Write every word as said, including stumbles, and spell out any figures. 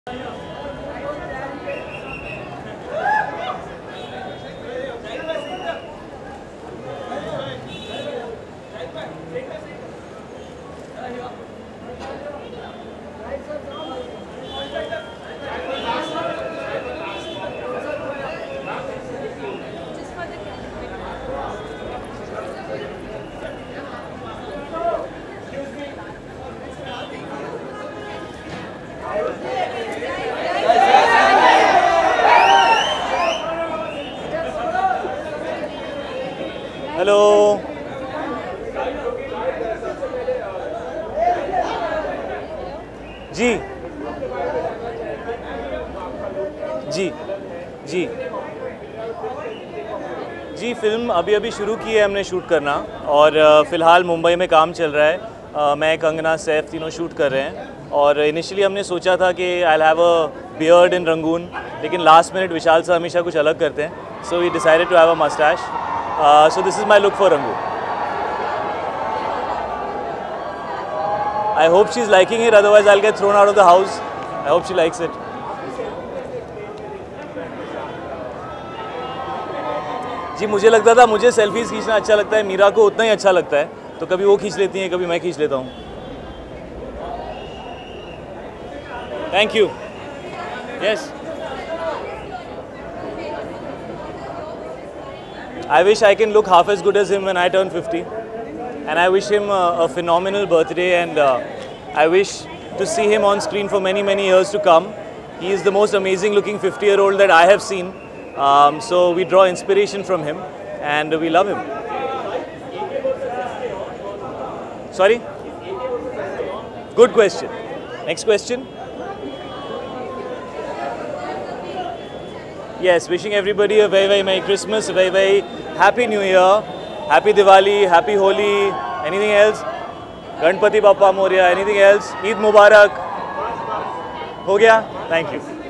Hello जी जी जी जी film अभी अभी शुरू की है हमने शूट करना और फ़िलहाल मुंबई में काम चल रहा है। uh, मैं कंगना सैफ तीनों शूट कर रहे हैं और इनिशियली हमने सोचा था कि I will have a beard in Rangoon, लेकिन लास्ट मिनट विशाल सर हमेशा कुछ अलग करते हैं, so we decided to have a moustache. So this is my look for Rangoon. I hope she's liking it, otherwise I'll get thrown out of the house. I hope she likes it. जी मुझे लगता था मुझे selfies खींचना अच्छा लगता है, मीरा को उतना ही अच्छा लगता है, तो कभी वो खींच लेती हैं, कभी मैं खींच लेता हूँ। Thank you. Yes. I wish I can look half as good as him when I turn fifty. And I wish him a, a phenomenal birthday, and uh, I wish to see him on screen for many many years to come. He is the most amazing looking fifty year old that I have seen, um, so we draw inspiration from him and we love him. Sorry? Good question. Next question. Yes, wishing everybody a very very Merry Christmas, a very very Happy New Year. Happy Diwali, Happy Holi, anything else? Ganpati Bappa Moria, anything else? Eid Mubarak. हो गया? Thank you.